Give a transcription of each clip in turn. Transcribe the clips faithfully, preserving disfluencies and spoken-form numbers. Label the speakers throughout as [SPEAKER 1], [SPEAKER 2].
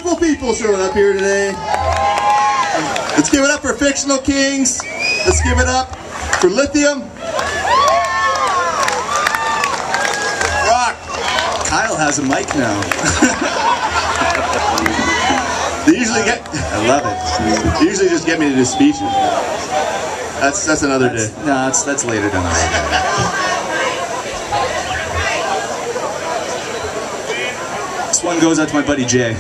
[SPEAKER 1] wonderful people showing up here today. Let's give it up for fictional kings. Let's give it up for Lithium. Rock. Kyle has a mic now. They usually get. I love it. They usually just get me to do speeches. That's that's another
[SPEAKER 2] that's,
[SPEAKER 1] day.
[SPEAKER 2] No, that's that's later down the road. This one goes out to my buddy Jay.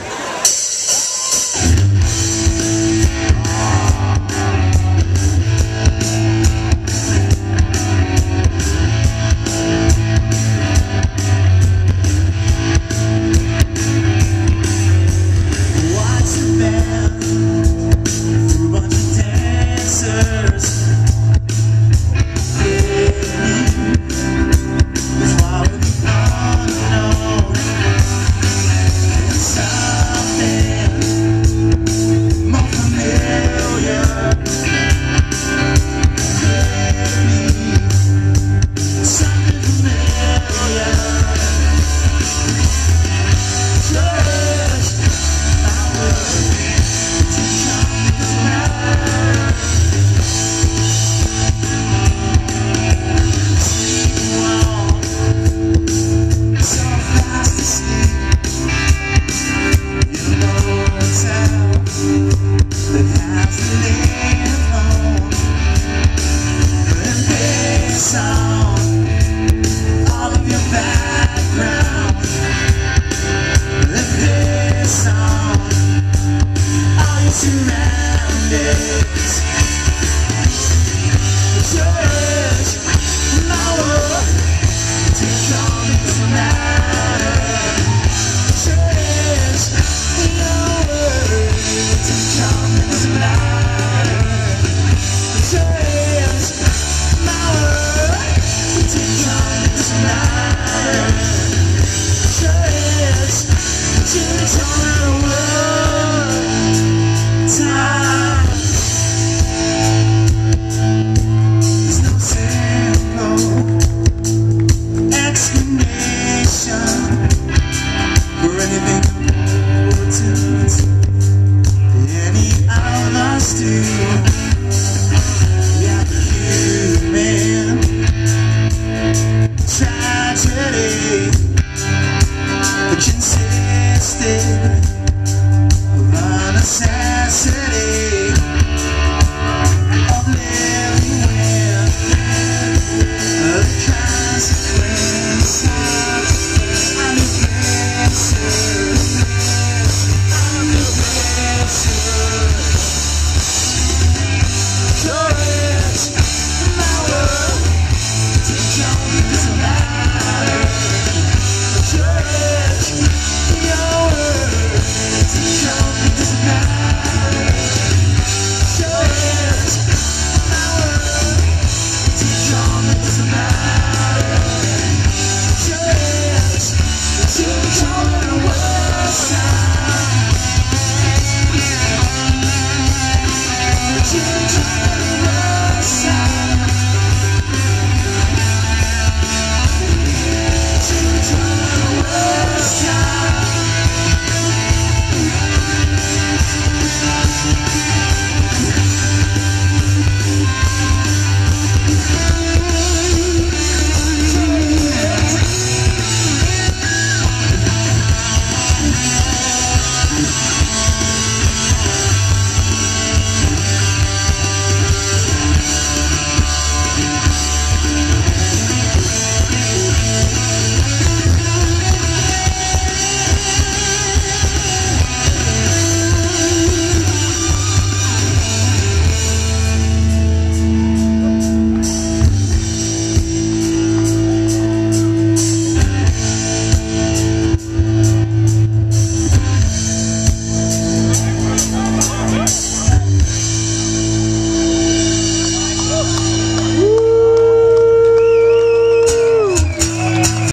[SPEAKER 3] It's